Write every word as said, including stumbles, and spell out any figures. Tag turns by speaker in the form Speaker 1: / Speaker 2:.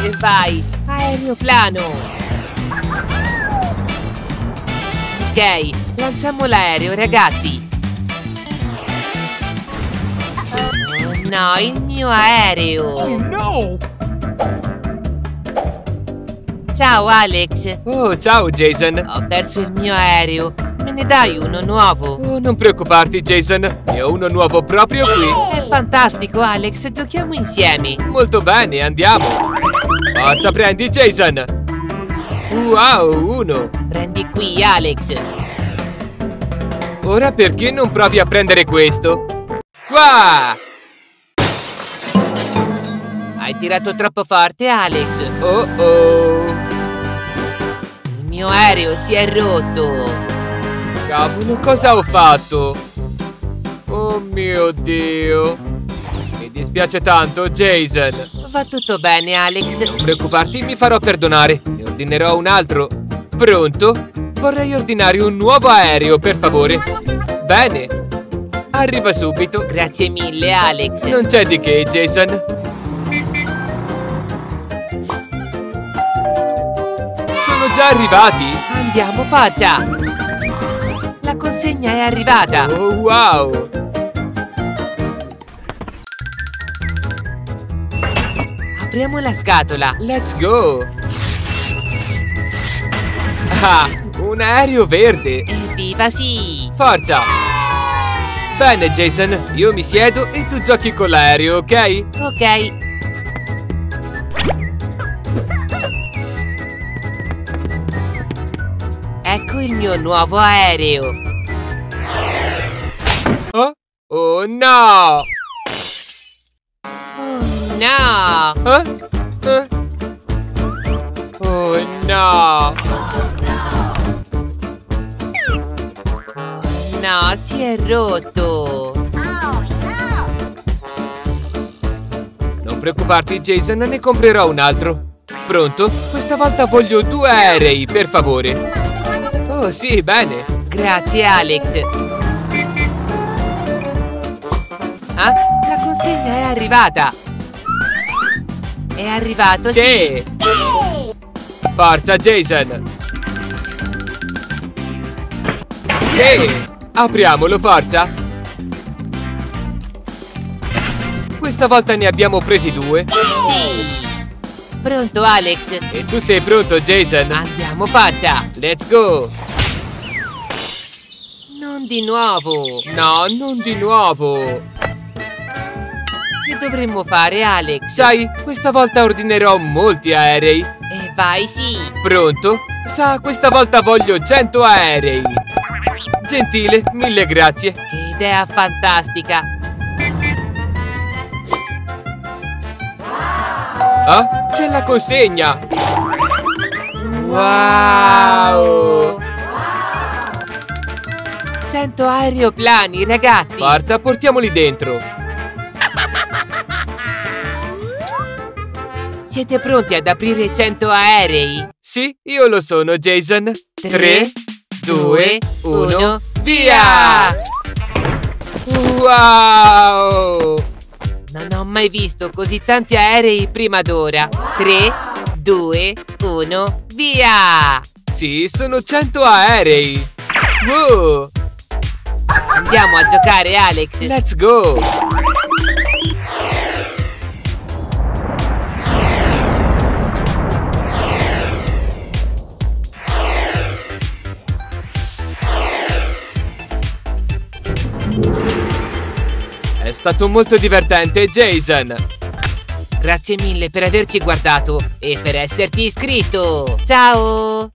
Speaker 1: E vai, aeroplano. Ok, lanciamo l'aereo, ragazzi. Oh no, il mio aereo.
Speaker 2: Oh no!
Speaker 1: Ciao Alex.
Speaker 2: Oh, ciao Jason.
Speaker 1: Ho perso il mio aereo. Me ne dai uno nuovo?
Speaker 2: Oh, non preoccuparti Jason, ne ho uno nuovo proprio qui.
Speaker 1: È fantastico Alex, giochiamo insieme.
Speaker 2: Molto bene, andiamo. Forza, prendi Jason. Wow, uno.
Speaker 1: Prendi qui Alex.
Speaker 2: Ora perché non provi a prendere questo? Qua!
Speaker 1: Hai tirato troppo forte Alex.
Speaker 2: Oh oh.
Speaker 1: Il mio aereo si è rotto.
Speaker 2: Cavolo, cosa ho fatto? Oh mio Dio. Mi dispiace tanto, Jason.
Speaker 1: Va tutto bene, Alex.
Speaker 2: Non preoccuparti, mi farò perdonare. Ne ordinerò un altro. Pronto? Vorrei ordinare un nuovo aereo, per favore. Bene. Arriva subito.
Speaker 1: Grazie mille, Alex.
Speaker 2: Non c'è di che, Jason. Sono già arrivati.
Speaker 1: Andiamo, forza. La consegna è arrivata.
Speaker 2: Oh, wow.
Speaker 1: Apriamo la scatola.
Speaker 2: Let's go. Ah, un aereo verde.
Speaker 1: Evviva sì.
Speaker 2: Forza. Bene, Jason. Io mi siedo e tu giochi con l'aereo, ok?
Speaker 1: Ok. Ecco il mio nuovo aereo.
Speaker 2: Oh, oh no.
Speaker 1: Oh no.
Speaker 2: Eh? Eh? Oh no.
Speaker 1: No, si è rotto.
Speaker 2: Non preoccuparti, Jason, ne comprerò un altro. Pronto? Questa volta voglio due aerei, per favore. Oh, sì, bene.
Speaker 1: Grazie, Alex. Ah, la consegna è arrivata. È arrivato, sì.
Speaker 2: Sì. Forza, Jason. Sì. Apriamolo, forza. Questa volta ne abbiamo presi due.
Speaker 1: Sì. Pronto, Alex?
Speaker 2: E tu sei pronto, Jason?
Speaker 1: Andiamo, forza.
Speaker 2: Let's go.
Speaker 1: Non di nuovo.
Speaker 2: No, non di nuovo.
Speaker 1: Che dovremmo fare, Alex?
Speaker 2: Sai, questa volta ordinerò molti aerei.
Speaker 1: E vai, sì.
Speaker 2: Pronto? Sa, questa volta voglio cento aerei. Gentile, mille grazie.
Speaker 1: Che idea fantastica.
Speaker 2: Ah, c'è la consegna.
Speaker 1: Wow. cento aeroplani, ragazzi.
Speaker 2: Forza, portiamoli dentro.
Speaker 1: Siete pronti ad aprire cento aerei?
Speaker 2: Sì, io lo sono, Jason.
Speaker 1: tre, due, uno,
Speaker 2: via! Wow!
Speaker 1: Non ho mai visto così tanti aerei prima d'ora. tre, due, uno, via!
Speaker 2: Sì, sono cento aerei. Wow!
Speaker 1: Andiamo a giocare, Alex.
Speaker 2: Let's go! È stato molto divertente, Jason.
Speaker 1: Grazie mille per averci guardato e per esserti iscritto. Ciao!